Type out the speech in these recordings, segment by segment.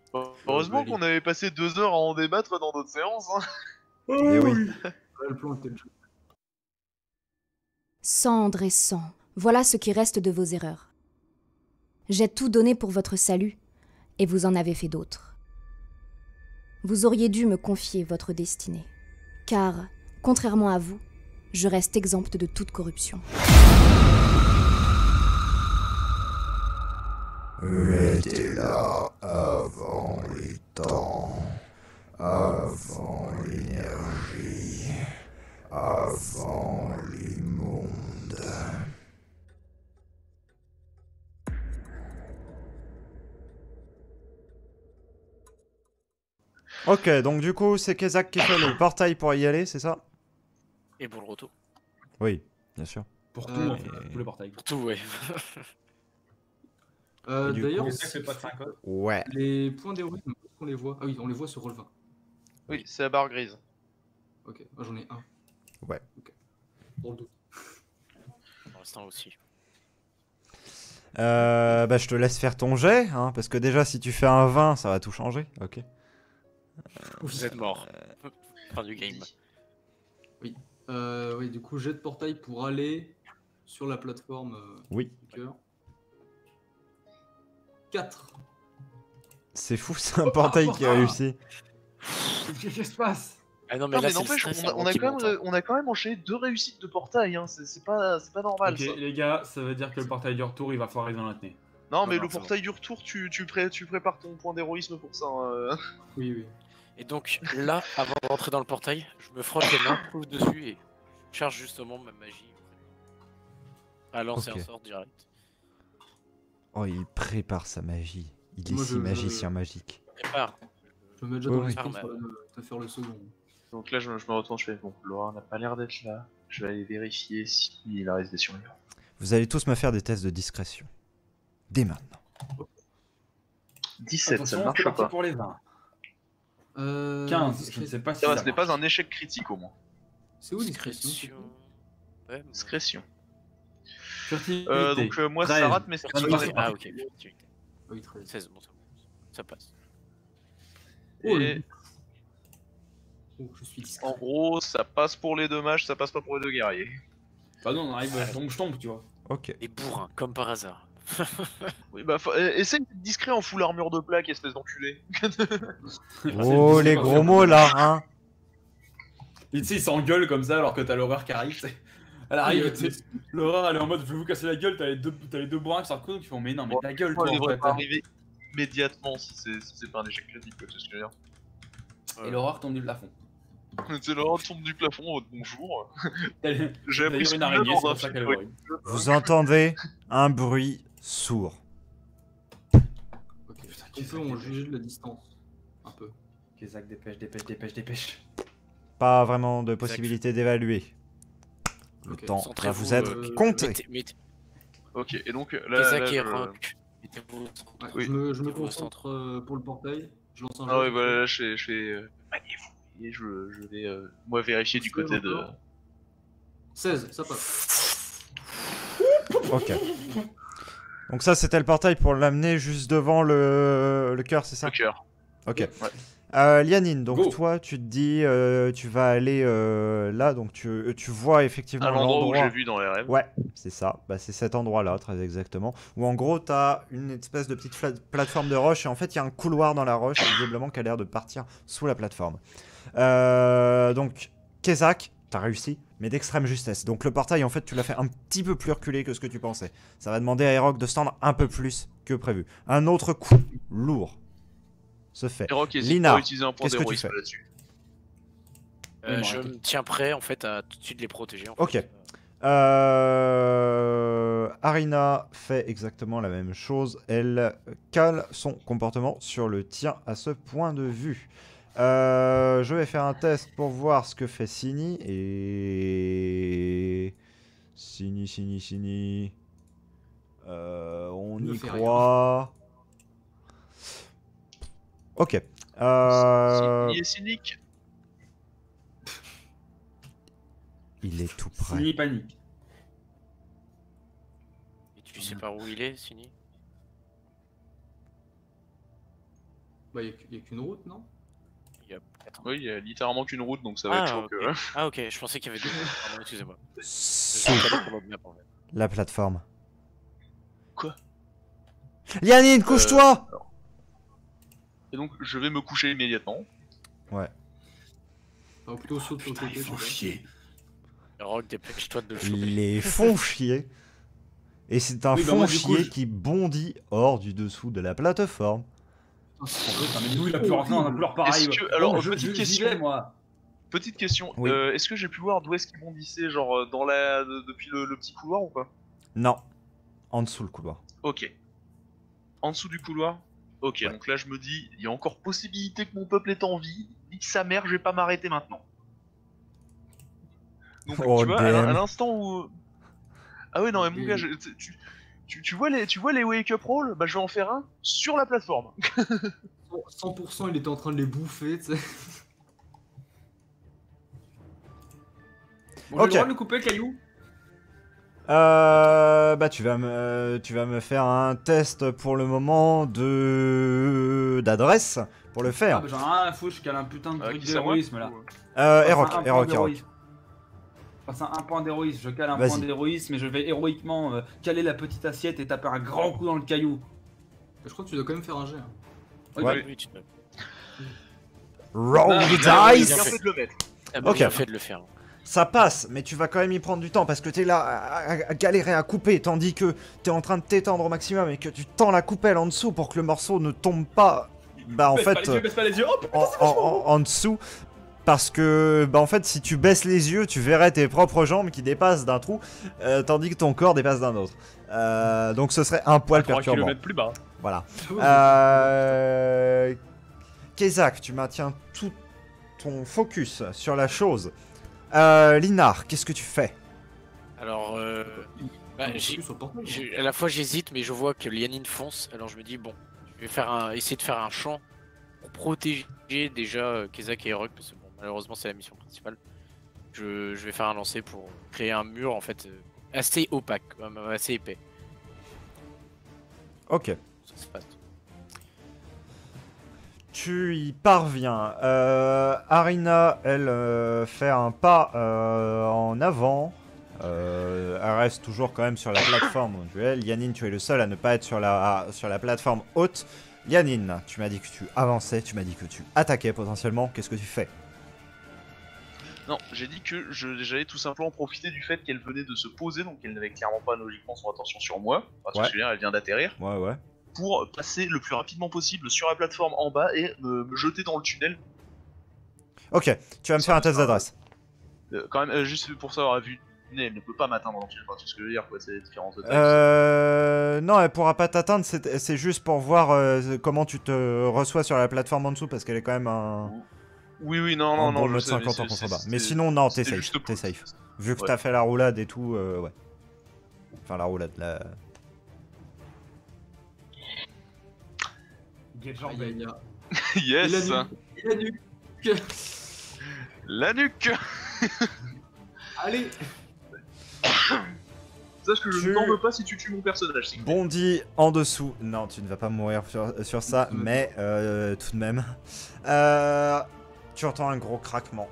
Heureusement qu'on avait passé 2 heures à en débattre dans d'autres séances. Hein. Et oui. Le plan était déjà. Cendre et sang, voilà ce qui reste de vos erreurs. J'ai tout donné pour votre salut, et vous en avez fait d'autres. Vous auriez dû me confier votre destinée, car, contrairement à vous, je reste exempte de toute corruption. J'étais là avant les temps, avant l'énergie, avant les mondes. Ok, donc du coup, c'est Kezak qui fait le portail pour y aller, c'est ça? Et pour le retour. Oui, bien sûr. Pour tout, en fait, pour le portail. Pour tout, ouais. Et du D'ailleurs, coup, C'est pas de 5 codes. Ouais. les points d'héroïsme, on les voit. Ah oui, on les voit sur Roll20. Oui, c'est la barre grise. Ok, moi j'en ai un. Ouais. Ok. Pour le doute. Pour l'instant aussi. Bah, je te laisse faire ton jet, hein, parce que déjà, si tu fais un 20, ça va tout changer. Ok. Vous êtes mort. Fin du game. Oui, du coup, jet de portail pour aller sur la plateforme Oui. du cœur. 4. C'est fou, c'est un portail qui réussit. Qu'est-ce qui se passe? Ah non, mais Non, là, mais c'est le n'empêche, stress on a avant qu'il monte, hein. on a quand même enchaîné 2 réussites de portail. Hein. C'est pas normal Ok, ça. les gars, ça veut dire que le portail du retour, il va foirer dans la tenue. Non, mais non, le c'est portail du retour, tu prépares ton point d'héroïsme pour ça. Hein. Oui, oui. Et donc, là, avant de rentrer dans le portail, je me frotte les mains, pousse dessus et je charge justement ma magie. À lancer Ok. un sort direct. Oh, il prépare sa magie. Il est Moi, si je- magicien magique. Prépare. Je me mets déjà Oui, dans oui. l'esprit Ah, de faire le second. Donc là, je me retourne, je fais bon, Laura n'a pas l'air d'être là. Je vais aller vérifier s'il reste des survivants. Vous allez tous me faire des tests de discrétion. Dès maintenant. 17, Attention, ça c'est marche parti pas. pour les 20. 15, je ne sais pas si Ça va, ça ce n'est pas marche. un échec critique au moins. C'est où discrétion? Ouais, bon. Discrétion. Furtivité. Donc moi 13. ça rate, mais c'est Ah, pas c'est Ah, ok. Furtivité. Oui, 13. 16, bon, ça passe. Oh, Et le- Oh, je suis discret. en gros, ça passe pour les 2 mages, ça passe pas pour les 2 guerriers. Bah non, on arrive, je tombe, tu vois. Ok. Des bourrins, comme par hasard. Oui, bah, essaye d'être discret en full armure de plaque, espèce d'enculé. Oh, les gros mots là, hein. Et tu sais, il s'engueule comme ça alors que t'as l'horreur qui arrive. t'sais. Elle arrive, tu sais, l'horreur elle est en mode je vais vous casser la gueule, t'as les deux bourrins qui sortent qui font mais non, mais ta gueule Moi, toi il en devrait fait. pas arriver immédiatement si c'est pas un échec critique, quoi, c'est ce que je veux dire. Et l'horreur tombe du plafond. C'est l'horreur tombe du plafond, votre bonjour. Elle- J'ai appris D'ailleurs, ce une que araignée, c'est dans un pour ça film, qu'elle est ouais. horrible. Vous entendez un bruit sourd. Ok, on peut en juger de la distance. Un peu. Kezak, dépêche. Pas vraiment de possibilité d'évaluer. Le Ok. temps va Centrez-vous, vous être compté. Ok, et donc là, Kezak et je- Rock, mettez-vous au centre. Ouais, Oui. je me Au concentre pour le portail. Je lance un Ah ouais, jet. voilà, là, je fais maniez-vous. Et je vais, moi, vérifier du côté de... 16, ça passe. Ok. Donc ça, c'était le portail pour l'amener juste devant le cœur, c'est ça? Le cœur. Ok. Ouais. Lianine, donc Go. toi, tu te dis, tu vas aller là, donc tu vois effectivement À l'endroit où l'endroit. j'ai vu dans les rêves. Ouais, c'est ça. Bah, c'est cet endroit-là, très exactement. Où en gros, tu as une espèce de petite plateforme de roche. Et en fait, il y a un couloir dans la roche, visiblement, qui a l'air de partir sous la plateforme. Donc, Kezak, tu as réussi, mais d'extrême justesse. Donc, le portail, en fait, tu l'as fait un petit peu plus reculé que ce que tu pensais. Ça va demander à Erok de se tendre un peu plus que prévu. Un autre coup lourd se fait. Et Rock hésite Lina, pas à utiliser un point qu'est-ce que tu d'héroïsme fais? là-dessus. Je me tiens prêt en fait à tout de suite les protéger. En Ok. fait. Arina fait exactement la même chose. Elle cale son comportement sur le tien à ce point de vue. Je vais faire un test pour voir ce que fait Sini. Et... Sini. On Ne y fais croit. Ok. Il est cynique. Il est tout près. Sini panique. Et tu sais pas où il est, Sini? Bah, y a qu'une route, non? Il y a... Attends. Oui, il y a littéralement qu'une route, donc ça va être chaud ok. que... Ah ok, je pensais qu'il y avait 2 routes. Pardon, excusez-moi. Sous J'ai regardé pour le map, en fait. la plateforme. Quoi? Lianine, couche-toi! Et donc, je vais me coucher immédiatement. Ouais. Enfin, plutôt saute sur le côté. Ils font je sais chier. Rock, dépêche-toi de le choper. Les font chier. Et c'est un Oui, bah fond moi, du coup, chier je- qui bondit hors du dessous de la plateforme. pas. Putain, mais nous, il a plus rentrer dans un couloir pareil. Est-ce que- alors, je- petite j'y question. vais, moi. Petite question, Oui. est-ce que j'ai pu voir d'où est-ce qu'il bondissait, genre dans depuis le petit couloir ou pas? Non. En dessous le couloir. Ok. En dessous du couloir? Ok, Ouais. donc là je me dis, il y a encore possibilité que mon peuple est en vie, nique sa mère, je vais pas m'arrêter maintenant. Donc Oh, tu vois, damn. à l'instant où... Ah ouais, non mais mon gars, tu vois les wake up rolls? Bah je vais en faire un sur la plateforme. 100% il était en train de les bouffer, tu sais. Bon, j'ai Ok. le droit de le couper, le caillou? Bah tu vas me faire un test pour le moment d'adresse pour le Ah, faire. bah j'en ai rien à foutre, je cale un putain de truc Qui c'est à moi d'héroïsme là. Erok, Enfin, un point Erok. d'héroïsme. Enfin, c'est un point d'héroïsme, je cale un Vas-y. point d'héroïsme et je vais héroïquement caler la petite assiette et taper un grand coup dans le caillou. Je crois que tu dois quand même faire un jet. Hein. Ok. Ouais. Oui, tu peux. Roll Ah, the J'ai dice. bien fait de le mettre. Ah bah, Ok. bien fait de le faire. Ça passe, mais tu vas quand même y prendre du temps parce que t'es là à galérer à couper, tandis que t'es en train de t'étendre au maximum et que tu tends la coupelle en dessous pour que le morceau ne tombe pas. Bah en Baisse fait, pas les yeux, baisse pas les yeux. Hop. en dessous. Parce que, bah en fait, si tu baisses les yeux, tu verrais tes propres jambes qui dépassent d'un trou, tandis que ton corps dépasse d'un autre. Donc ce serait un poil 3 perturbant. km plus bas. Voilà. Ah Kezak, tu maintiens tout ton focus sur la chose. Linar, qu'est-ce que tu fais? Alors, bah, Sur le portail. à la fois j'hésite, mais je vois que Lianine fonce, alors je me dis bon, je vais essayer de faire un champ pour protéger déjà Kezak et Erok, parce que bon, malheureusement c'est la mission principale. Je vais faire un lancer pour créer un mur en fait assez opaque, assez épais. Ok. Ça se passe. Tu y parviens. Arina, elle, fait un pas en avant. Elle reste toujours quand même sur la plateforme duel. Yanine, tu es le seul à ne pas être sur la plateforme haute. Yanine, tu m'as dit que tu avançais, tu m'as dit que tu attaquais potentiellement. Qu'est-ce que tu fais? Non, j'ai dit que j'allais tout simplement profiter du fait qu'elle venait de se poser, donc elle n'avait clairement pas logiquement son attention sur moi, parce que Ouais. je veux dire, elle vient d'atterrir, Ouais, ouais. pour passer le plus rapidement possible sur la plateforme en bas et me jeter dans le tunnel. Ok, tu vas me faire un test d'adresse. Quand même, juste pour savoir, vu elle ne peut pas m'atteindre dans le tunnel, c'est ce que je veux dire, quoi, c'est la différence de taille. Non, elle pourra pas t'atteindre, c'est juste pour voir comment tu te reçois sur la plateforme en dessous, parce qu'elle est quand même un Oui, non, bon je mode sais, 50 mais en contrebas. c'est- Mais sinon, non, t'es c'était safe, juste t'es pour- safe. Vu que Ouais. t'as fait la roulade et tout, ouais. Enfin, la roulade, la... Aïe, aïe, aïe. Yes, Il a nu. la nuque. Allez. Sache que je Tu- ne t'en veux pas si tu tues mon personnage. Sigmund. Bondit en dessous. Non, tu ne vas pas mourir sur ça, mais tout de même. Tu entends un gros craquement.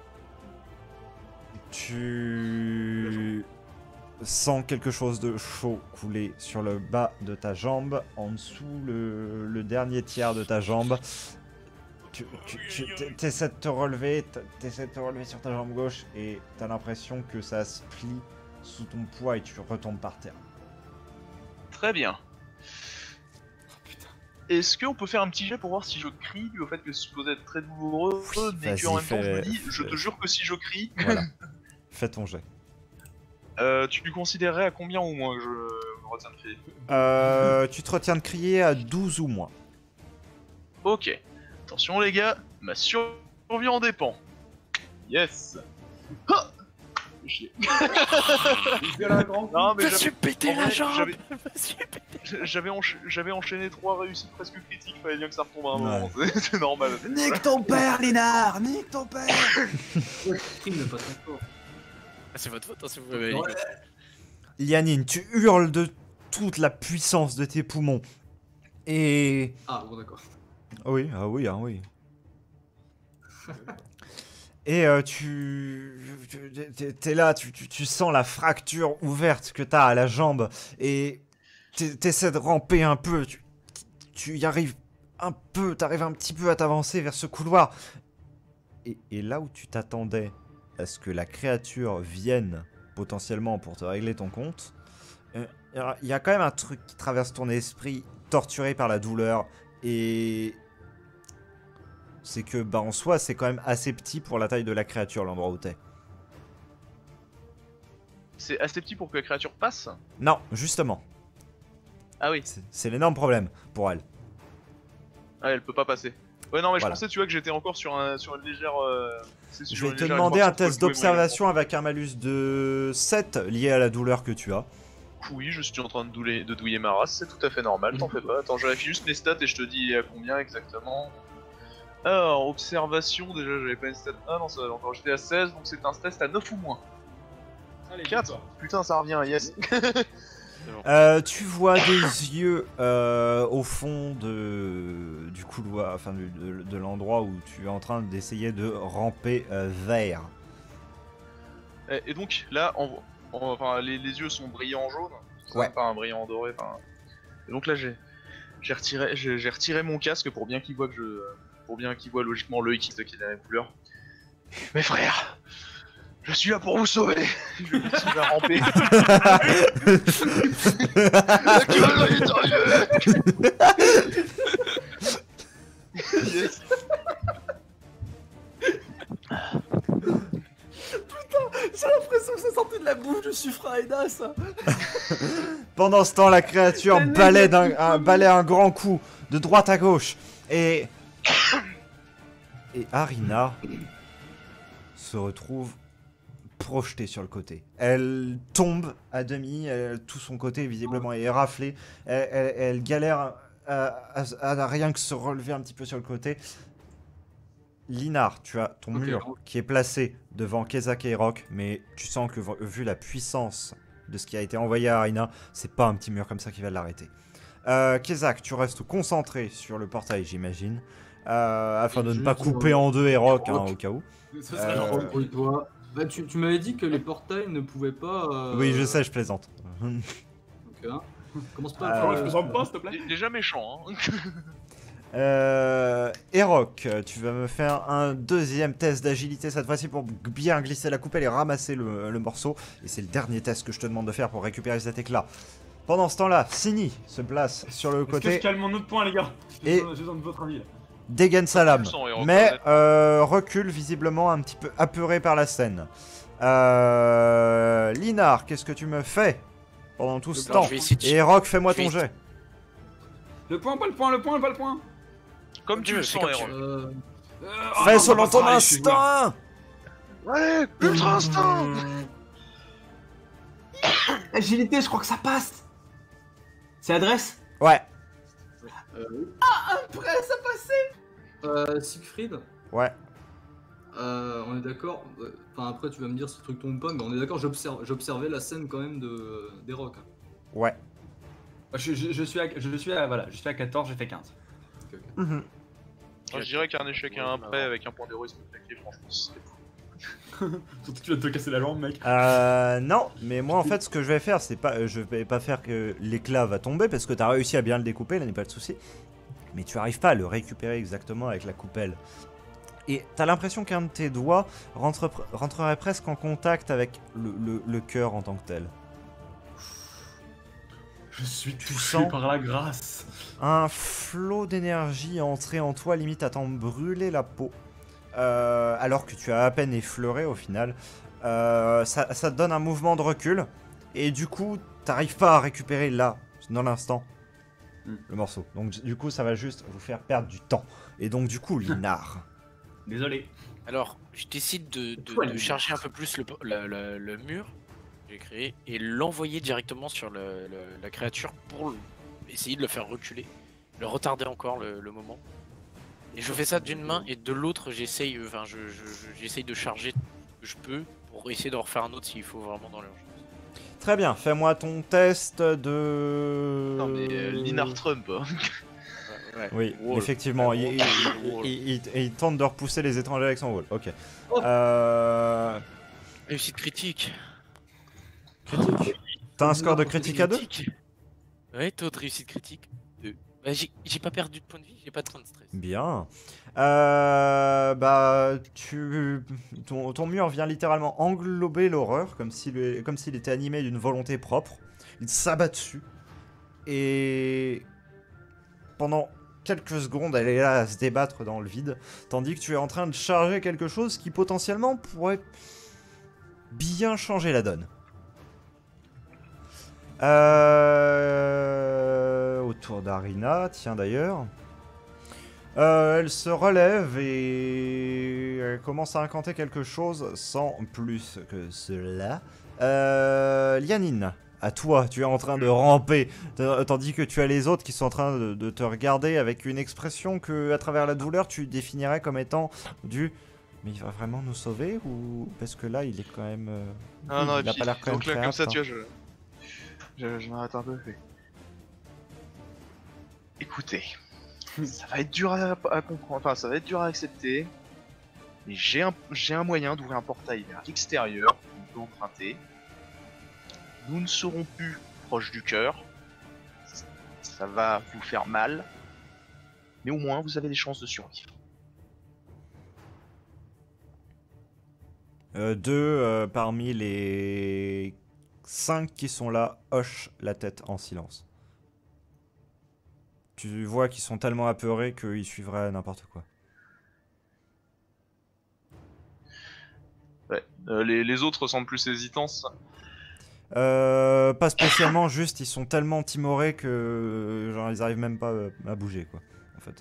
Tu sens quelque chose de chaud couler sur le bas de ta jambe, en dessous le dernier tiers de ta jambe. Tu essaies de te relever, sur ta jambe gauche et t'as l'impression que ça se plie sous ton poids et tu retombes par terre. Très bien. Est-ce qu'on peut faire un petit jet pour voir si je crie au fait que c'est supposé être très douloureux, mais vas-y, qu'en même temps je me fais- dis, je te jure que si je crie, Voilà. Fais ton jet. tu lui considérerais à combien au moins que je me retiens de crier? Tu te retiens de crier à 12 ou moins. Ok. Attention les gars, ma survie en dépend. Yes. Ha. Fais chier. Non mais Je me suis pété en la vrai, jambe. j'avais- Je me suis pété. j'avais enchaîné 3 réussites presque critiques, fallait bien que ça retombe à un Ouais. moment, c'est normal. Nique ton père, Linar! Nique ton père! Crime pas très fort. Ah, c'est votre faute, hein, si vous m'avez dit. Ouais. Lianine, tu hurles de toute la puissance de tes poumons. Et Ah bon d'accord. Oui, ah oui, ah oui. Et t'es là, tu sens la fracture ouverte que t'as à la jambe et t'essaies de ramper un peu, tu y arrives un peu, t'arrives un petit peu à t'avancer vers ce couloir. Et là où tu t'attendais à ce que la créature vienne potentiellement pour te régler ton compte, il y a quand même un truc qui traverse ton esprit, torturé par la douleur, et c'est que bah en soi c'est quand même assez petit pour la taille de la créature l'endroit où t'es. C'est assez petit pour que la créature passe? Non, justement, Ah oui. c'est l'énorme problème pour elle. Ah, elle peut pas passer. Ouais, non, mais Voilà. je pensais, tu vois, que j'étais encore sur une légère. Je vais te demander un test d'observation avec un malus de 7 lié à la douleur que tu as. Oui, je suis en train de douiller ma race, c'est tout à fait normal, t'en fais pas. Attends, je vérifie juste mes stats et je te dis à combien exactement. Alors, observation, déjà j'avais pas une stat. Ah non, ça va encore, j'étais à 16, donc c'est un test à 9 ou moins. Allez, 4. Putain, ça revient, yes. Tu vois des yeux au fond du couloir, enfin de l'endroit où tu es en train d'essayer de ramper vers. Et donc, là, enfin, les yeux sont brillants en jaune. Ouais. Pas un brillant en doré, enfin. Et donc là, j'ai retiré mon casque pour bien qu'il voit logiquement le X qui est dans la couleur. Mes frères, je suis là pour vous sauver. Je vais continuer à ramper. La cavalerie est arrivée. Yes. J'ai l'impression que c'est sorti de la bouche de Suffraeda, ça. Pendant ce temps, la créature balaie un grand coup de droite à gauche. Et Arina se retrouve projetée sur le côté. Elle tombe à demi, tout son côté visiblement est raflé. Elle galère à rien que se relever un petit peu sur le côté. Linar, tu as ton mur qui est placé devant Kezak et Rock, mais tu sens que vu la puissance de ce qui a été envoyé à Arina, c'est pas un petit mur comme ça qui va l'arrêter. Kezak, tu restes concentré sur le portail, j'imagine, afin de ne pas couper en deux et Rock, au cas où. Ce serait genre pour toi. Bah, tu m'avais dit que les portails ne pouvaient pas. Oui, je sais, je plaisante. Ok. Commence pas à Je me sens pas, s'il te plaît. Déjà méchant, hein. Rock, tu vas me faire un deuxième test d'agilité cette fois-ci pour bien glisser la coupelle et ramasser le morceau. Et c'est le dernier test que je te demande de faire pour récupérer cet éclat. Pendant ce temps-là, Sini se place sur le Est-ce que côté je calme mon autre point, les gars? Et- J'ai besoin de votre avis. Là. dégaine sa lame, Tu le sens, Héroc, mais peut-être. recule visiblement un petit peu apeuré par la scène. Linar, qu'est-ce que tu me fais pendant tout ce Alors, temps? je vais essayer de- Et Rock, fais-moi je vais ton jet. Le point, pas le point, le point, pas le point. Comme tu le c'est sens, comme Héroc. Fais non, selon pas ton ça, allez, je suis instinct. Ouais, ultra instinct. Agilité, je crois que ça passe. C'est adresse. Ouais, Après, ça passait. Siegfried. ouais. On est d'accord. Enfin, après, tu vas me dire si le truc tombe pas, mais on est d'accord. J'observais la scène quand même des rocs. Ouais. Je suis à 14, j'ai fait 15. Mhm. Moi, je dirais qu'un échec à un prêt avec un point d'héroïsme claqué, franchement, ce serait fou. Surtout que tu vas te casser la jambe, mec. Non, mais moi en fait ce que je vais faire, c'est pas, je vais pas faire que l'éclat va tomber parce que t'as réussi à bien le découper, là n'est pas le souci. Mais tu arrives pas à le récupérer exactement avec la coupelle. Et t'as l'impression qu'un de tes doigts rentrerait presque en contact avec le cœur en tant que tel. Je suis Tu touché sens par la grâce. un flot d'énergie entré en toi, limite à t'en brûler la peau. Alors que tu as à peine effleuré au final. Ça te donne un mouvement de recul. Et du coup, t'arrives pas à récupérer là, dans l'instant, le morceau. Donc du coup, ça va juste vous faire perdre du temps. Et donc du coup, Linar. Désolé. Alors, je décide de Ouais, charger un peu plus le mur que j'ai créé et l'envoyer directement sur la créature pour essayer de le faire reculer, le retarder encore le moment. Et je fais ça d'une main et de l'autre, j'essaye de charger ce que je peux pour essayer d'en refaire un autre s'il faut vraiment dans l'urgence. Très bien, fais-moi ton test de... Non, mais Linar Trump. Hein. Ouais. Oui, Wall. effectivement, Wall. il tente de repousser les étrangers avec son wall. Ok. Oh. Réussite critique. Critique. T'as un score de critique à 2? Ouais, taux de réussite critique 2. Bah, j'ai pas perdu de points de vie, j'ai pas de train de stress. Bien. Ton mur vient littéralement englober l'horreur, comme s'il était animé d'une volonté propre. Il s'abat dessus. Et pendant quelques secondes, elle est là à se débattre dans le vide, tandis que tu es en train de charger quelque chose qui potentiellement pourrait bien changer la donne. Autour d'Arina, tiens d'ailleurs. Elle se relève et elle commence à incanter quelque chose sans plus que cela. Lianine, à toi, tu es en train de ramper, tandis que tu as les autres qui sont en train de te regarder avec une expression que, à travers la douleur, tu définirais comme étant du... Mais il va vraiment nous sauver ou... Parce que là, il est quand même... Ah non, il a pas l'air quand même donc là, très comme ça, apte, tu vois, je m'arrête un peu. Écoutez, ça va être dur à comprendre, enfin ça va être dur à accepter, mais j'ai un moyen d'ouvrir un portail vers l'extérieur, on peut emprunter. Nous ne serons plus proches du cœur, ça va vous faire mal, mais au moins vous avez des chances de survivre. Deux parmi les 5 qui sont là hochent la tête en silence. Tu vois qu'ils sont tellement apeurés qu'ils suivraient n'importe quoi. Ouais, les autres semblent plus hésitants. Pas spécialement, juste ils sont tellement timorés que genre ils arrivent même pas à bouger quoi, en fait.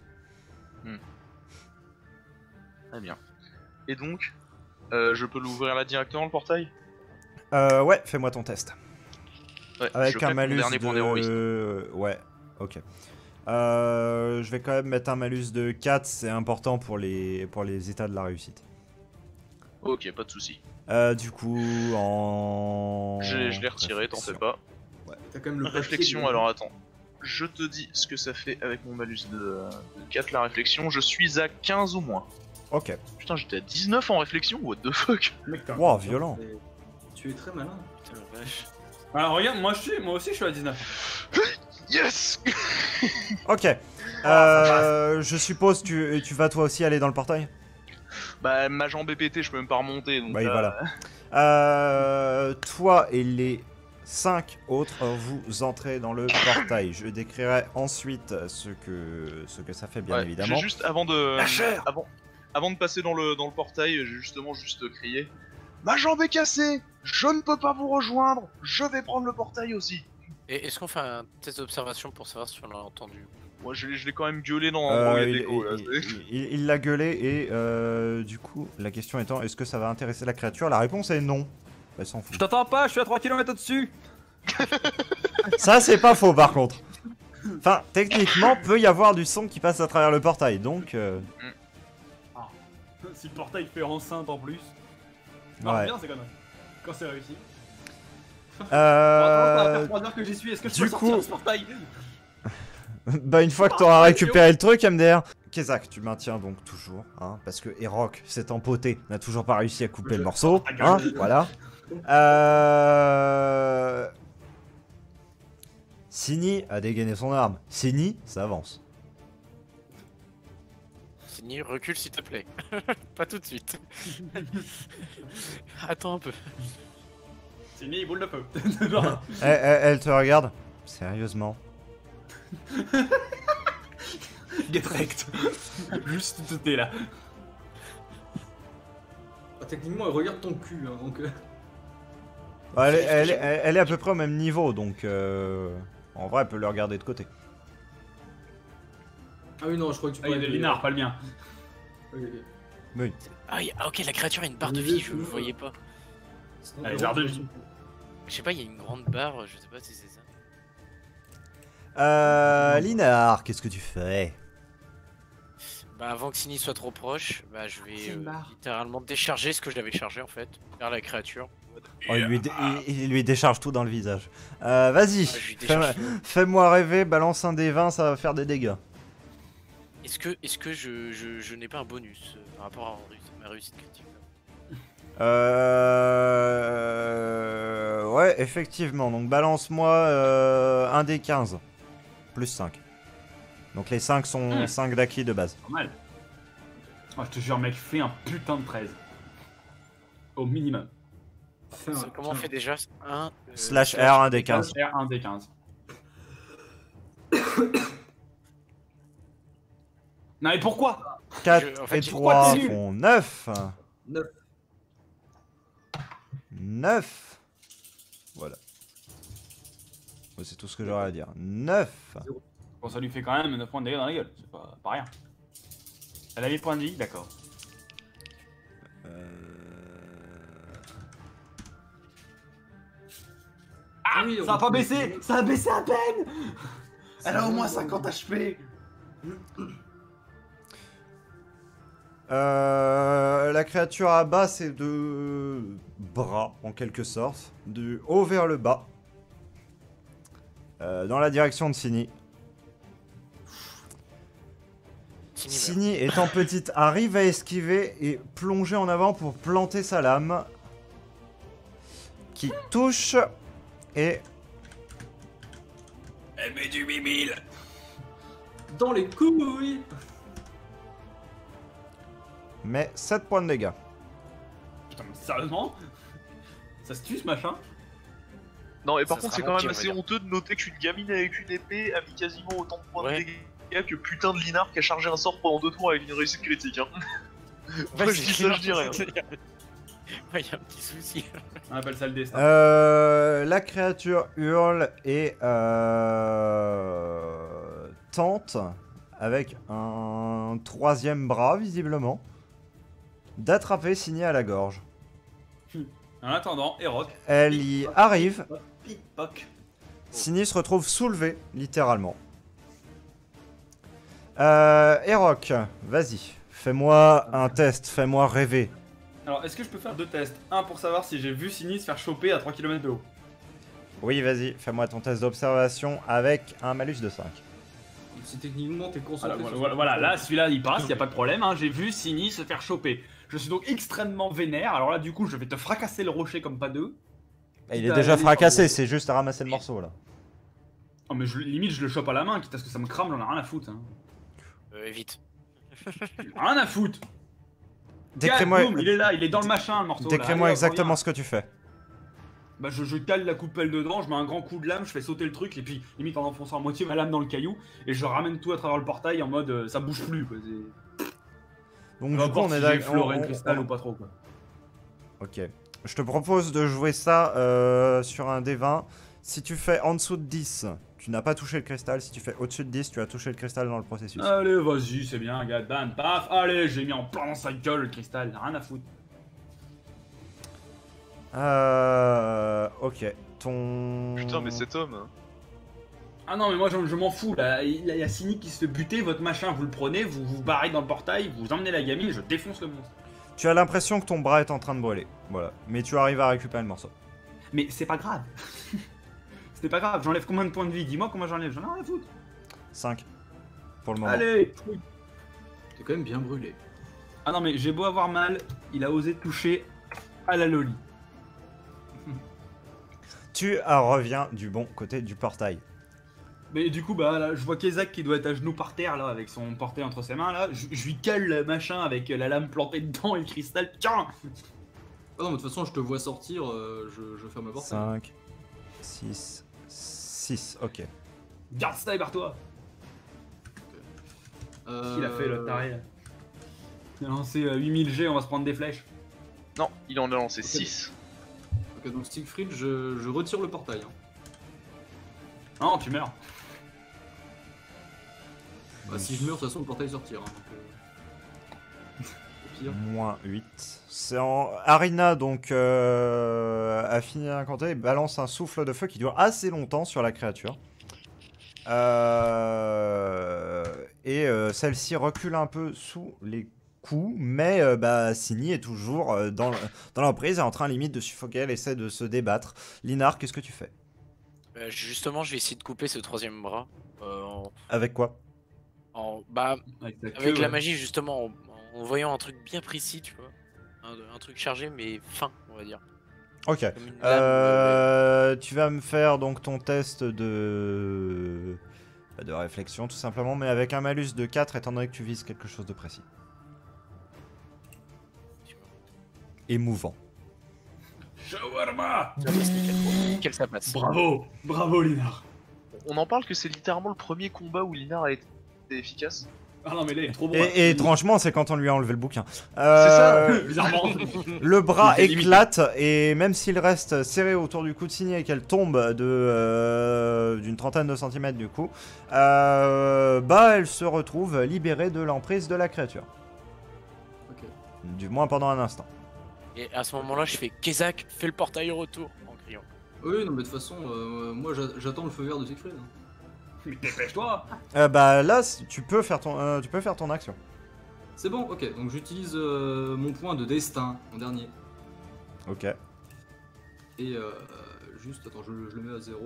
Très bien. Et donc, je peux l'ouvrir là directement le portail? Ouais, fais-moi ton test. Ouais, Avec je un claque mon malus dernier point d'héroïsme. Ouais, ok. Je vais quand même mettre un malus de 4, c'est important pour les états de la réussite. Ok, pas de soucis. Du coup, en... Je l'ai retiré, t'en fais pas. Ouais, t'as quand même le papier Réflexion, de- alors attends. Je te dis ce que ça fait avec mon malus de 4 la réflexion. Je suis à 15 ou moins. Ok. Putain, j'étais à 19 en réflexion, what the fuck? Mec, t'as- Wow, violent. Tu es très malin. Putain, la vache. Alors regarde, moi aussi je suis à 19. Yes. Ok. Je suppose tu vas toi aussi aller dans le portail? Bah, ma jambe est pétée, je peux même pas remonter. Donc, Bah, voilà. Toi et les 5 autres, vous entrez dans le portail. Je décrirai ensuite ce que ça fait, bien ouais, évidemment. j'ai juste avant de. chair Avant de passer dans le portail, j'ai justement juste crié. Ma jambe est cassée. Je ne peux pas vous rejoindre. Je vais prendre le portail aussi. Et est-ce qu'on fait un test d'observation pour savoir si on l'a entendu? Moi, je l'ai quand même gueulé dans l'endroit où il y a de l'écho, là, il l'a gueulé et du coup, la question étant, est-ce que ça va intéresser la créature? La réponse est non. Elle s'en fout. Je t'entends pas, je suis à 3 km au-dessus. Ça, c'est pas faux par contre. Enfin, techniquement, peut y avoir du son qui passe à travers le portail, donc... Si le portail fait enceinte en plus. Ouais. Bien, c'est quand c'est réussi. Euh... Ça va faire 3 heures que j'y suis, est-ce que je du peux sortir coup- de ce portail? Bah une fois que t'auras récupéré le truc, MDR. Kezak, tu maintiens donc toujours, hein, parce que Erok, cet empoté, n'a toujours pas réussi à couper le morceau, hein, voilà. Sini a dégainé son arme. Sini, ça avance. Signy, recule s'il te plaît. Pas tout de suite. Attends un peu. C'est une boule de feu. Genre, Elle te regarde. Sérieusement. get wrecked. Juste t'es là. Ah, techniquement, elle regarde ton cul, hein, donc. Elle est à peu près au même niveau, donc en vrai, elle peut le regarder de côté. Ah oui, non, je crois que tu Ah, il y a de Linard, pas le mien. Ok, ok. Oui. Ah, ok, la créature a une barre de vie, je le voyais pas. Sinon, Allez, elle barre de rentre vie. dans son- Je sais pas, il y a une grande barre, je sais pas si c'est ça. Linar, qu'est-ce que tu fais? Bah avant que Signy soit trop proche, bah je vais C'est une barre. littéralement décharger ce que je l'avais chargé en fait, vers la créature. Oh, il lui décharge tout dans le visage. Vas-y, Ah, je lui décharge tout. fais-moi rêver, balance un des 20, ça va faire des dégâts. Est-ce que je n'ai pas un bonus par rapport à ma réussite critique? Ouais, effectivement. Donc balance-moi un des 15. Plus 5. Donc les 5 sont 5 d'acquis de base. Normal. Oh, je te jure, mec, fais un putain de 13. Au minimum. Comment on fait déjà un Slash R, 1 des 15. R, 1 des 15. Non mais pourquoi? 4 en fait, et j'ai 3 trois dessus. font 9. 9. 9. Voilà. Ouais, c'est tout ce que j'aurais à dire. 9. Bon, ça lui fait quand même 9 points de dégâts dans la gueule, c'est pas rien. Elle a 8 points de vie, d'accord. Ah, oui, ça a on- pas baissé. Ça a baissé à peine. Elle a au moins 50 HP. La créature à bas, c'est de bras, en quelque sorte. Du haut vers le bas. Dans la direction de Sini. Sini, étant petite, arrive à esquiver et plonger en avant pour planter sa lame. Qui touche et... Elle met du 8000. Dans les couilles. met 7 points de dégâts. Putain, mais sérieusement? Ça se tue ce machin? Non, et par Ça contre, sera c'est quand mon même tir, assez on va honteux de noter qu'une gamine avec une épée a mis quasiment autant de points Ouais. de dégâts que putain de Linar qui a chargé un sort pendant 2 tours avec une réussite critique. Hein. Moi, je dis ça, je dis rien. Ouais, y a un petit souci. On appelle ça le destin. La créature hurle et tente, avec un troisième bras visiblement, d'attraper Signé à la gorge. En attendant, Erok. Elle y arrive. Pic-poc. Signé se retrouve soulevé, littéralement. Erok, vas-y, fais-moi un test, fais-moi rêver. Alors, est-ce que je peux faire 2 tests? Un pour savoir si j'ai vu Sini se faire choper à 3 km de haut. Oui, vas-y, fais-moi ton test d'observation avec un malus de 5. Si techniquement t'es concentré. Voilà, là, celui-là, il passe, y a pas de problème. Hein. J'ai vu Sini se faire choper. Je suis donc extrêmement vénère. Alors là, du coup, je vais te fracasser le rocher comme pas deux. Il est déjà fracassé, c'est juste à ramasser le morceau là. Oh, mais limite, je le chope à la main, quitte à ce que ça me crame, j'en ai rien à foutre. Hein. Évite. Rien à foutre. Décris-moi Boum, il est là, il est dans le machin, le morceau. Décris-moi là. exactement Allez, ce que tu fais. bah, je cale la coupelle dedans, je mets un grand coup de lame, je fais sauter le truc, et puis limite en enfonçant à moitié ma lame dans le caillou, et je ramène tout à travers le portail en mode ça bouge plus quoi. Donc On va du coup voir on est si j'ai d'accord. Florent Cristal ou pas trop quoi. Ok. Je te propose de jouer ça sur un D20. Si tu fais en dessous de 10, tu n'as pas touché le cristal. Si tu fais au-dessus de 10, tu as touché le cristal dans le processus. Allez, vas-y, c'est bien, gars, bam, paf, allez, j'ai mis en plein dans sa gueule le cristal, rien à foutre. Ok. Ton... Putain, mais cet homme. Hein. Ah non, mais moi je m'en fous là, il y a Cynic qui se fait buter, votre machin, vous le prenez, vous vous barrez dans le portail, vous emmenez la gamine, je défonce le monstre. Tu as l'impression que ton bras est en train de brûler. Voilà. Mais tu arrives à récupérer le morceau. Mais c'est pas grave. C'était pas grave, j'enlève combien de points de vie? Dis-moi combien j'enlève, j'en ai rien à foutre. 5. Pour le moment. Allez. T'es quand même bien brûlé. Ah non mais j'ai beau avoir mal, il a osé toucher à la loli. Tu reviens du bon côté du portail. Mais du coup bah là, je vois Kezak qui doit être à genoux par terre là, avec son portail entre ses mains là, je lui cale le machin avec la lame plantée dedans et le cristal, tiens. Ah non, mais de toute façon, je te vois sortir, je ferme la porte. 5, 6, 6, ok. Garde ça et barre-toi. Qu'il a fait le taré là. Il a lancé 8000 G, on va se prendre des flèches. Non, il en a lancé 6. Ok, donc Siegfried, je retire le portail. Hein. Non, tu meurs. Bah, si je meurs, de toute façon, le portail sortira. Hein, donc, au pire. Moins 8. C'est en... Arina donc a fini d'incanter et balance un souffle de feu qui dure assez longtemps sur la créature. Celle-ci recule un peu sous les coups, mais Sini est toujours dans l'emprise et en train limite de suffoquer, elle essaie de se débattre. Linar, qu'est-ce que tu fais? Justement, je vais essayer de couper ce troisième bras. Avec quoi? Avec ta queue, Avec la ouais. magie, justement, en voyant un truc bien précis, tu vois. Un truc chargé, mais fin, on va dire. Ok. Comme une lame, Tu vas me faire donc ton test de réflexion tout simplement, mais avec un malus de 4 étant donné que tu vises quelque chose de précis. Émouvant. Shawarma. ça passe nickel, ça passe. Bravo Linar. On en parle que c'est littéralement le premier combat où Linar a été efficace. Ah non mais là il est trop bon. Et étrangement, c'est quand on lui a enlevé le bouquin. ça. Bizarrement. Le bras Il était limité. éclate et même s'il reste serré autour du cou de Signy et qu'elle tombe d'une trentaine de centimètres du coup, elle se retrouve libérée de l'emprise de la créature. Ok. Du moins pendant un instant. Et à ce moment-là, je fais Kezak, fais le portail au retour en criant. Oui non mais de toute façon moi j'attends le feu vert de Siegfried. Hein. Mais dépêche-toi. Là, tu peux faire ton action. C'est bon, ok, donc j'utilise mon point de destin en dernier. Ok. Et juste, attends, je le mets à 0.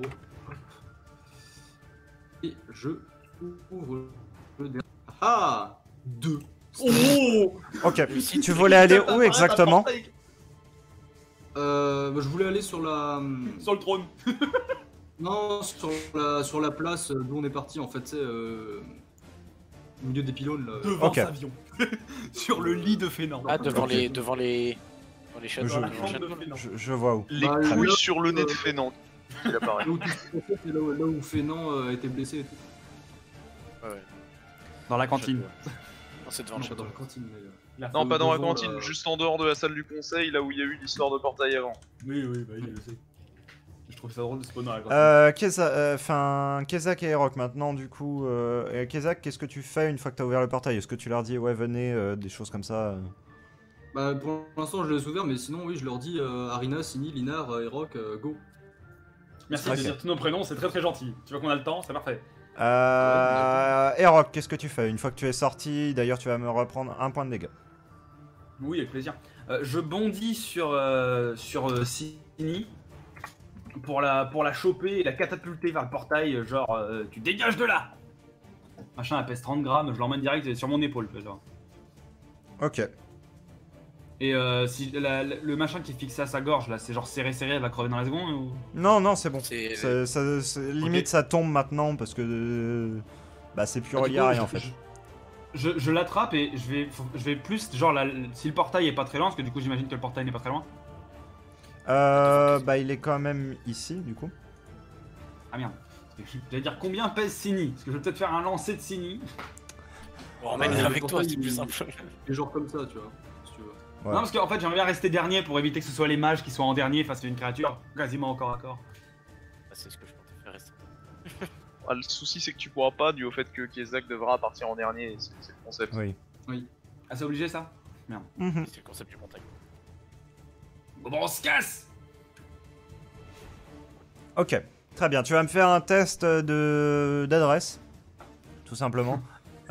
Et je ouvre le dernier. Ah 2. Oh. Ok. Tu voulais aller où exactement? Je voulais aller sur la... Sur le trône. Non, sur la place d'où on est parti en fait, c'est au milieu des pylônes là. Devant Ok. Savion. Sur le lit de Fénant. Ah, devant Ok. les châteaux. Je- Dans la devant le chambre de château. Fénant. Je vois où. Les Bah, couilles là, sur le nez de Fénant. Il apparaît. Là où, là où Fénant a été blessé et tout. Ouais, ouais. Dans la cantine. Non, c'est devant Non, le pas château. dans la cantine, mais... Non, pas dans la devant, cantine, juste en dehors de la salle du conseil, là où il y a eu l'histoire de portail avant. Oui, bah il le sait. Je trouve ça drôle de spawn dans la cantine. Kezak et Erok maintenant du coup. Kezak, qu'est-ce que tu fais une fois que t'as ouvert le portail? Est-ce que tu leur dis ouais venez, des choses comme ça Bah pour l'instant je les ai ouverts, mais sinon oui je leur dis Arina, Sini, Linar, Erok, go. Merci Ok. de dire tous nos prénoms, c'est très très gentil. Tu vois qu'on a le temps, c'est parfait. Erok, qu'est-ce que tu fais une fois que tu es sorti? D'ailleurs, tu vas me reprendre un point de dégâts. Oui, avec plaisir. Je bondis sur Sini pour la choper et la catapulter vers le portail, genre tu dégages de là. Machin, elle pèse 30 grammes, je l'emmène direct sur mon épaule. Tu vois. Ok. Et si le machin qui est fixé à sa gorge là, c'est genre serré, elle va crever dans la seconde ou... Non, c'est bon. C'est Limite, ça tombe maintenant parce que c'est plus Ah, du relié coup, à rien en fait. Je l'attrape et je vais plus genre si le portail est pas très loin, parce que du coup j'imagine que le portail n'est pas très loin. Il est quand même ici du coup. Ah merde. J'allais dire combien pèse Sini, parce que je vais peut-être faire un lancer de Sini. Bon, emmène-les Ouais, avec le toi, portail, c'est plus il- simple. Des genres comme ça, tu vois, si tu veux. Ouais. Non, parce qu'en fait j'aimerais bien rester dernier pour éviter que ce soit les mages qui soient en dernier face à une créature quasiment au corps à corps. Ah, c'est ce que je comptais faire rester. Ah, le souci, c'est que tu pourras pas, dû au fait que Kezak devra partir en dernier, c'est le concept. Oui. Ah, c'est obligé ça? Mhm. C'est le concept du montagne. Bon, on se casse! Ok. Très bien. Tu vas me faire un test d'adresse, tout simplement.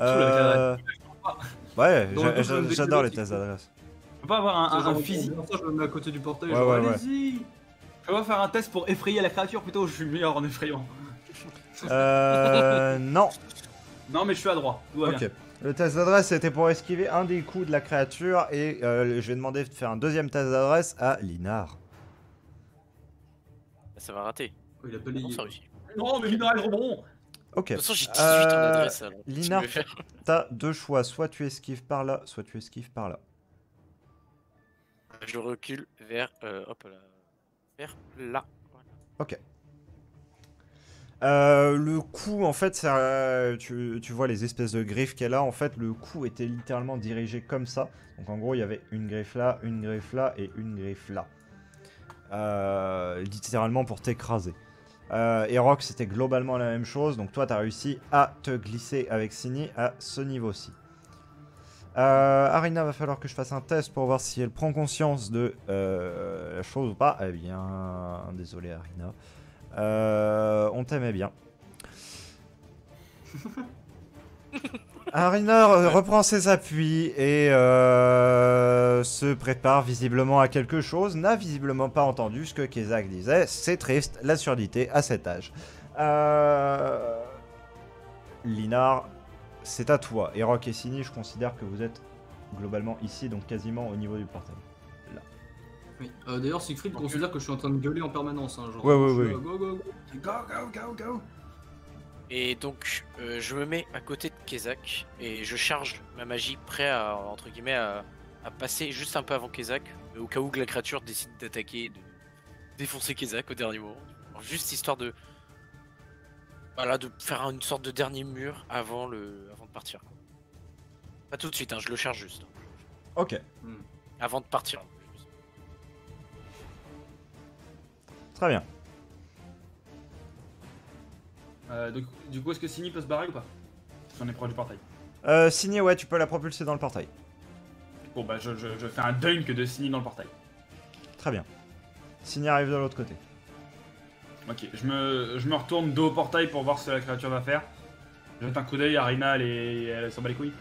Ouais, Dans le doute, je j'adore me les tests d'adresse. Je peux pas avoir C'est un genre, physique. pour ça, je me mets à côté du portail, Ouais, genre, ouais, ouais. allez-y. Je peux pas faire un test pour effrayer la créature, plutôt je suis meilleur en effrayant. Non. Non, mais je suis à droite, tout va bien. Ok. Le test d'adresse c'était pour esquiver un des coups de la créature et je vais demander de faire un deuxième test d'adresse à Linar. Ça va rater. Oh, il a Non, balayé. ça réussit. Non, mais Lina, elle rebond! Ok. De toute façon, j'ai 18 en adresse. Alors. Linar, Qu'est-ce que tu veux faire t'as deux choix, soit tu esquives par là, soit tu esquives par là. Je recule vers. Hop là. Vers là. Voilà. Ok. Le coup, en fait, tu vois les espèces de griffes qu'elle a. En fait, le coup était littéralement dirigé comme ça. Donc, en gros, il y avait une griffe là et une griffe là. Littéralement pour t'écraser. Et Rock, c'était globalement la même chose. Donc, toi, tu as réussi à te glisser avec Sini à ce niveau-ci. Arina, va falloir que je fasse un test pour voir si elle prend conscience de la chose ou pas. Eh bien, désolé, Arina. On t'aimait bien. Arina reprend ses appuis et se prépare visiblement à quelque chose. N'a visiblement pas entendu ce que Kezak disait. C'est triste, la surdité à cet âge. Linar, c'est à toi. Et Rock et Sini, je considère que vous êtes globalement ici, donc quasiment au niveau du portail. Oui. D'ailleurs, Siegfried considère que je suis en train de gueuler en permanence. Hein, genre, Ouais, je ouais, suis, ouais. go, go, go. Go, go, go, go. Et donc, je me mets à côté de Kezak et je charge ma magie prêt à, entre guillemets, à passer juste un peu avant Kezak, au cas où que la créature décide d'attaquer, de défoncer Kezak au dernier moment. Alors, juste histoire de, voilà, de faire une sorte de dernier mur avant de partir. Quoi. Pas tout de suite, hein, je le charge juste. Ok, Avant de partir. très bien. Du coup, est-ce que Sini peut se barrer ou pas? Si on est proche du portail. Sini, ouais, tu peux la propulser dans le portail. Bon, bah, je fais un dunk de Sini dans le portail. Très bien. Sini arrive de l'autre côté. Ok, je me retourne dos au portail pour voir ce que la créature va faire. Je jette un coup d'œil, Arina, elle s'en bat les couilles.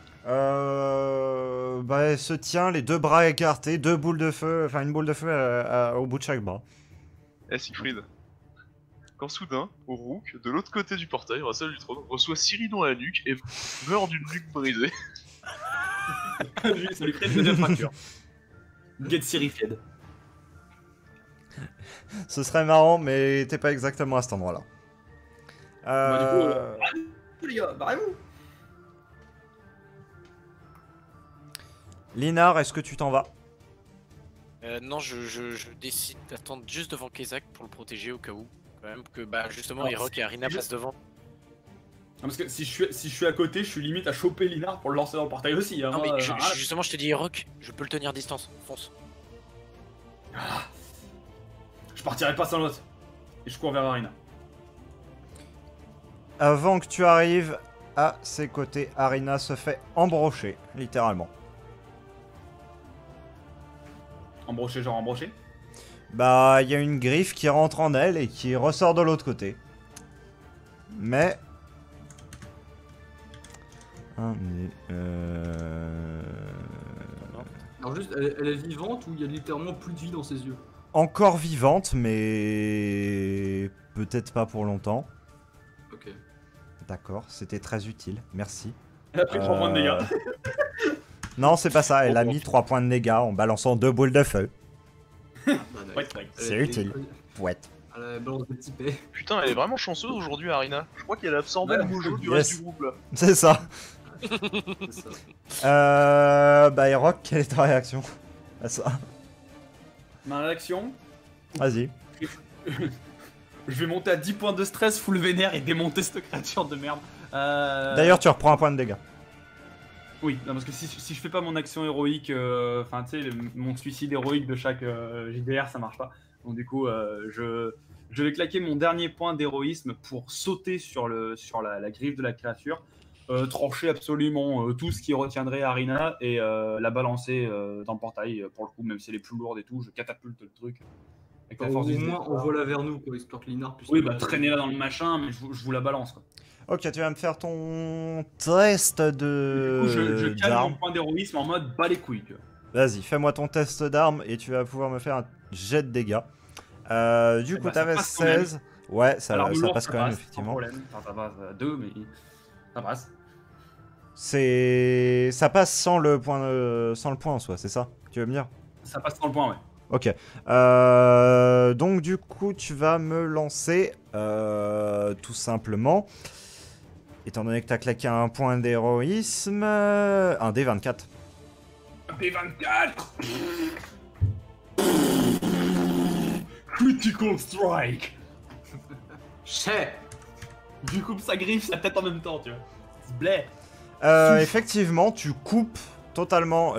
Bah, elle se tient, les deux bras écartés, deux boules de feu, enfin une boule de feu au bout de chaque bras. Eh Siegfried. Quand soudain, Rook, de l'autre côté du portail, à celle du trône, reçoit Ciri dans la nuque et meurt d'une nuque brisée. Ça lui crée une deuxième fracture. Get Sirified. Ce serait marrant, mais t'es pas exactement à cet endroit-là. Bah, les gars, barrez-vous. Linar, est-ce que tu t'en vas? Non, je décide d'attendre juste devant Kezak pour le protéger au cas où. Quand même que bah justement Alors, Hirok et Arina passent devant. Non, parce que si je suis à côté, je suis limite à choper Linar pour le lancer dans le portail aussi. Hein, Non mais moi, justement je te dis Hirok, je peux le tenir à distance, fonce. je partirai pas sans l'autre. Et je cours vers Arina. Avant que tu arrives à ses côtés, Arina se fait embrocher, littéralement. Embroché, genre embroché. Bah, il y a une griffe qui rentre en elle et qui ressort de l'autre côté. Mais... Alors juste, elle est vivante ou il y a littéralement plus de vie dans ses yeux? Encore vivante, mais... peut-être pas pour longtemps. Ok. D'accord, c'était très utile, merci. Elle a pris 3 points de dégâts. Non, c'est pas ça, elle a mis 3 points de dégâts en balançant 2 boules de feu. Ah, nice. Ouais, ouais. C'est utile. Pouette. Elle balance des petits pets. Putain, elle est vraiment chanceuse aujourd'hui, Arina. Je crois qu'elle a absorbé Ouais, le mojo du yes. reste du groupe là. C'est ça. C'est ça. Bah, Rock, quelle est ta réaction à ça? Ma réaction, Vas-y. je vais monter à 10 points de stress, full vénère et démonter cette créature de merde. D'ailleurs, tu reprends un point de dégâts. Oui, non, parce que si je fais pas mon action héroïque, enfin tu sais, mon suicide héroïque de chaque JDR, ça marche pas. Donc du coup, je vais claquer mon dernier point d'héroïsme pour sauter sur la griffe de la créature, trancher absolument tout ce qui retiendrait Arina et la balancer dans le portail. Pour le coup, même si elle est plus lourde et tout, je catapulte le truc. Avec la Au force du moins, on voit la vers nous, quoi, histoire que Linar puisse. Oui, bah traîner là dans le machin, mais je vous la balance quoi. Ok, tu vas me faire ton test de... Du coup, je calme d'arme. mon point d'héroïsme en mode bas les couilles. Tu vois. Vas-y, fais-moi ton test d'arme et tu vas pouvoir me faire un jet de dégâts. Du coup, bah, ça t'avais passe quand même. 16. Ouais, ça Alors, lourd, passe quand même, sans effectivement. problème. Enfin, ça passe à 2, mais ça passe. Ça passe sans le point, en soi, c'est ça? Tu veux me dire? Ça passe sans le point, ouais. Ok. Donc du coup, tu vas me lancer tout simplement. Étant donné que tu as claqué un point d'héroïsme, un D24. P24 Critical Strike. Chais. Du coup, sa griffe, sa tête en même temps, tu vois. C'est blé. Effectivement, tu coupes totalement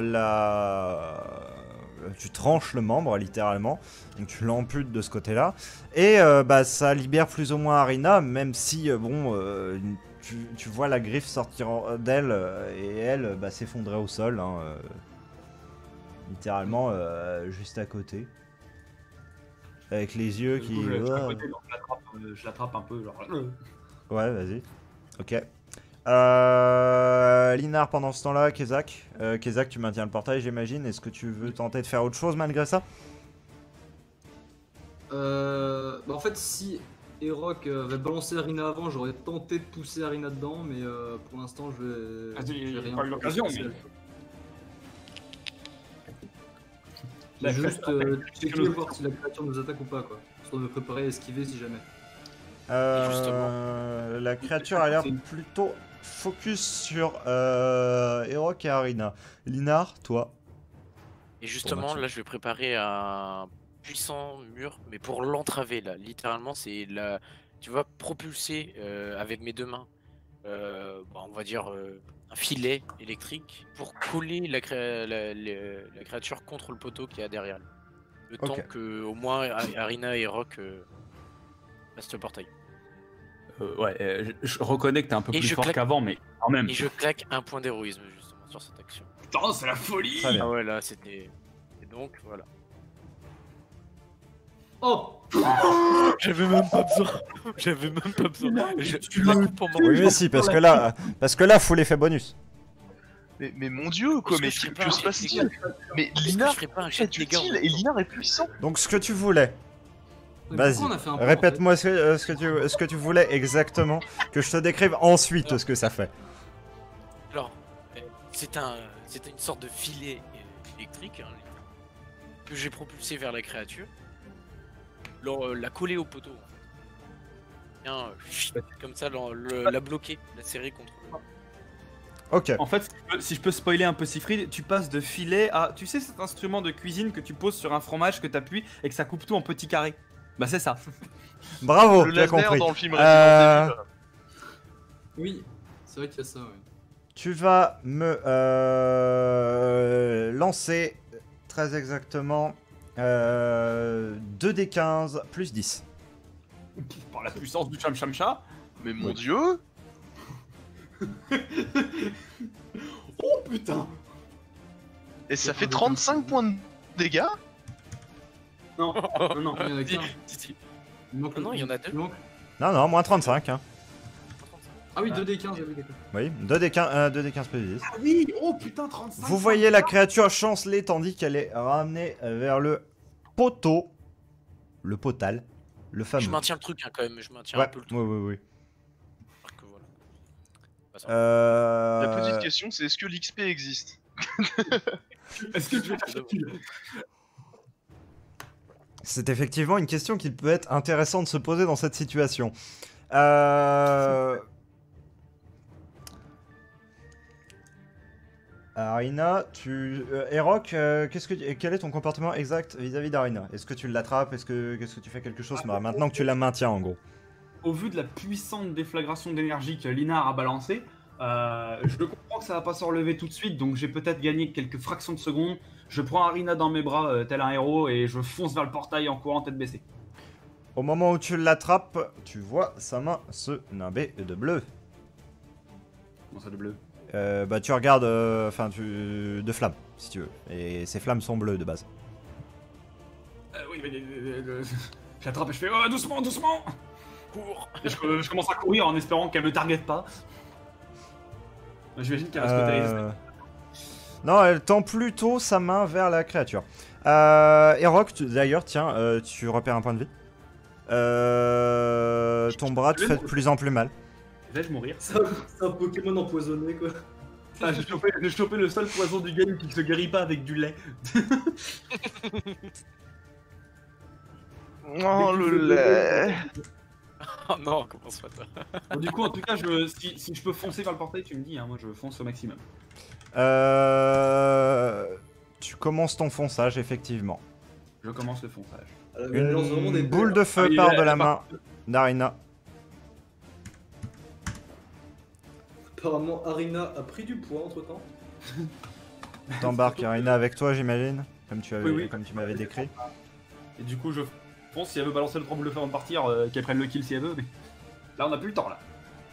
tu tranches le membre littéralement, donc tu l'amputes de ce côté-là, et bah, ça libère plus ou moins Arina, même si tu vois la griffe sortir d'elle et elle bah, s'effondrer au sol, hein, littéralement juste à côté, avec les yeux Du qui... coup, je suis à côté, donc je l'attrape un peu, genre. Ouais, vas-y. Ok. Linar, pendant ce temps-là, Kezak. Kezak, tu maintiens le portail, j'imagine. Est-ce que tu veux tenter de faire autre chose malgré ça? Bah en fait, si Rock va balancer Arina avant, j'aurais tenté de pousser Arina dedans, mais pour l'instant je vais. Ah, il je vais y a rien pas eu faire l'occasion, spécial. La J'ai juste créature- checker voir si la créature nous attaque ou pas, quoi. Histoire de me préparer à esquiver si jamais. La créature a l'air plutôt focus sur Erok et Arina. Linar, toi. Et justement, Mathieu. là, je vais préparer un puissant mur, mais pour l'entraver, là. Littéralement, c'est la... Tu vas propulser avec mes 2 mains, on va dire un filet électrique pour coller la créature contre le poteau qui est derrière. Le temps Ok. que, au moins, Arina et Rock restent au portail. Je reconnais que t'es un peu Et plus je fort claque- qu'avant, mais quand même. Et je claque un point d'héroïsme, justement, sur cette action. Putain, c'est la folie. Très bien. Ah ouais, là, c'était... Et donc, voilà. Oh J'avais même pas besoin. J'avais même pas besoin. Je la coupe en Oui, mais si, parce que là, faut l'effet bonus. Mais mon dieu, quoi, Est-ce mais que je ferais que pas un se jet passe-t-il? de Mais Est-ce que je Linar ferais pas un jet est de dégâts en utile même et temps Linar est puissant. Donc, ce que tu voulais, Mais vas-y, pourquoi on a fait un point, répète-moi ce que tu voulais exactement, que je te décrive ensuite ce que ça fait. Alors, c'était une sorte de filet électrique hein, que j'ai propulsé vers la créature. Alors, la coller au poteau. Bien, comme ça, la bloquer, la serrer contre le... Ok. En fait, si je peux spoiler un peu Siegfried, tu passes de filet à. Tu sais, cet instrument de cuisine que tu poses sur un fromage que t'appuies et que ça coupe tout en petits carrés. Bah, c'est ça. Bravo, Le tu as laser compris. dans le film Resident Evil. Oui, c'est vrai qu'il y a ça, oui. Tu vas me lancer très exactement 2d15 plus 10. Par la puissance du cham-cham-cha. Mais mon dieu. Oh putain Et ça fait 35 points de dégâts. Non, non, non. Il y en a qu'un. Si. Il manque Non, il y en a deux. il manque- Non, non, moins 35. Hein. Ah oui, 2d15, oui, d'accord. Oui, 2d15 plus 10. Ah oui, oh putain, 35. Vous voyez la créature chanceler tandis qu'elle est ramenée vers le poteau. Le potal. Le fameux. Je maintiens le truc hein, quand même, je maintiens Ouais, un peu le truc. oui. parce que voilà. Pas ça. La petite question, c'est est-ce que l'XP existe? Est-ce que tu veux chercher kill? C'est effectivement une question qui peut être intéressante de se poser dans cette situation. Arina, Erok, quel est ton comportement exact vis-à-vis d'Arina? Est-ce que tu l'attrapes? Qu'est-ce que tu fais quelque chose maintenant que tu la maintiens en gros? Au vu de la puissante déflagration d'énergie que Linar a balancée, je comprends que ça va pas se relever tout de suite, donc j'ai peut-être gagné quelques fractions de secondes. Je prends Arina dans mes bras tel un héros et je fonce vers le portail en courant tête baissée. Au moment où tu l'attrapes, tu vois sa main se nimber de bleu. Comment ça de bleu? Bah tu regardes, de flammes si tu veux. Et ces flammes sont bleues de base. Oui, mais j'attrape et je fais oh, doucement, doucement. Cours. Et je commence à courir en espérant qu'elle me target pas. J'imagine qu'elle reste côté. Non, elle tend plutôt sa main vers la créature. Erok, d'ailleurs, tiens, tu repères un point de vie. Ton bras te fait de plus en plus mal. Vais-je mourir? C'est un Pokémon empoisonné, quoi. Ah, j'ai chopé le seul poison du game qui se guérit pas avec du lait. Oh le lait. Oh non, commence pas toi. Bon, du coup, en tout cas, si je peux foncer vers le portail, tu me dis, hein, moi je fonce au maximum. Tu commences ton fonçage, effectivement. Je commence le fonçage. Une boule de feu Ah oui, part là, de la là, main d'Arina. Apparemment, Arina a pris du poids entre temps. T'embarques Arina avec toi, j'imagine, comme tu Oui. m'avais décrit. Et du coup, je fonce si elle veut balancer le 3 boules de feu avant de partir, qu'elle prenne le kill si elle veut, mais là on a plus le temps là.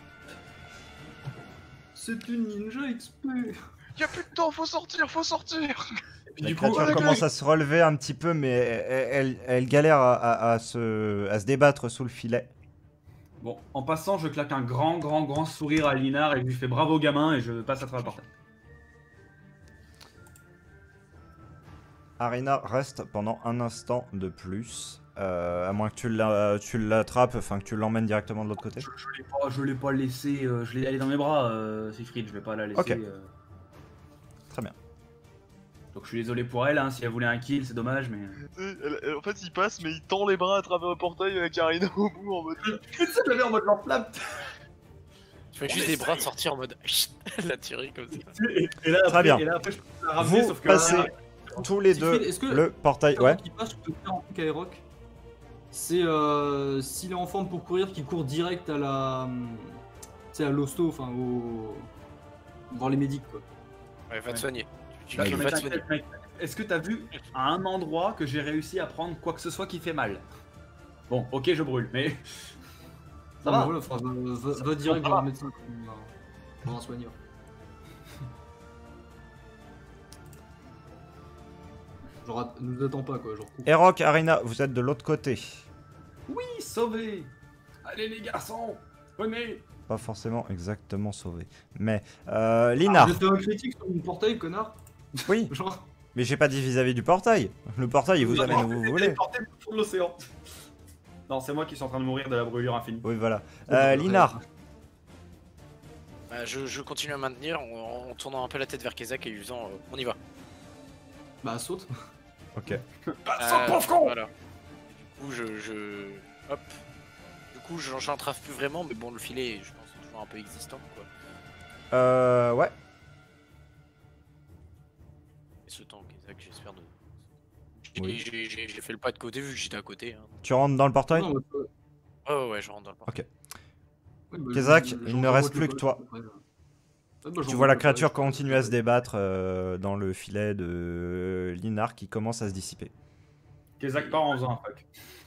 C'est une ninja XP. Y'a plus de temps, faut sortir, faut sortir. Et puis La du coup, créature commence à se relever un petit peu, mais elle galère à se débattre sous le filet. bon, en passant, je claque un grand sourire à Linar et je lui fais bravo gamin et je passe à travers le portail. Arina reste pendant un instant de plus À moins que tu l'attrapes, enfin que tu l'emmènes directement de l'autre côté. Je l'ai pas laissé, je l'ai allé dans mes bras, Siegfried, je vais pas la laisser. Ok. Très bien. Donc je suis désolé pour elle, hein, si elle voulait un kill, c'est dommage, mais. En fait, il passe, mais il tend les bras à travers le portail avec Arina au bout en mode. Tu sais, je l'avais en mode lance-flamme. Tu fais juste des bras sortir en mode la tirer comme ça. Et là, Très bien. Et là, après, je peux la ramener, Vous sauf que. passez tous les Siegfried, deux est-ce que- le portail. Quand Ouais. il passe, je peux faire un truc à Aeroc. C'est s'il est en forme pour courir, qu'il court direct à la. Tu sais, à l'hosto, enfin au. Voir les médics quoi. Ouais, va te Ouais. soigner. Tu Non, vas mais te soigner. t'inquiète, mec. Est-ce que t'as vu à un endroit que j'ai réussi à prendre quoi que ce soit qui fait mal? Bon, ok, je brûle, mais. Ça Non, va. mais voilà, enfin, va direct Ça voir va. un médecin, voir un soigneur. Genre, nous attends pas quoi, genre. coupe. Erok, Arina, vous êtes de l'autre côté. Oui, sauvé. Allez, les garçons, venez. Pas forcément exactement sauvé. Mais, Linar. J'ai fait un critique sur mon portail, connard. Oui, Genre. mais j'ai pas dit vis-à-vis du portail. Le portail, il vous amène où vous voulez. Portez le fond de l'océan. Non, c'est moi qui suis en train de mourir de la brûlure infinie. Oui, voilà. Ouais, Linar. Je continue à maintenir en tournant un peu la tête vers Kezak et lui disant on y va. Bah, saute. Ok. Saute, pauvre con. Voilà. Du coup, hop. Du coup, j'entrave plus vraiment, mais bon, le filet, je pense, est toujours un peu existant, quoi. Ouais. Et ce temps, Kezak, j'espère de. Oui. J'ai fait le pas de côté vu que j'étais à côté. Hein. Tu rentres dans le portail. Non, Ouais, je rentre dans le portail. ouais, bah, Kezak, je- il j'en ne vois reste le plus que portail, toi. après. Ouais, bah, j'en Tu vois vois la le portail, créature je- continuer à se débattre dans le filet de Linar qui commence à se dissiper. Kezak part en faisant un fuck.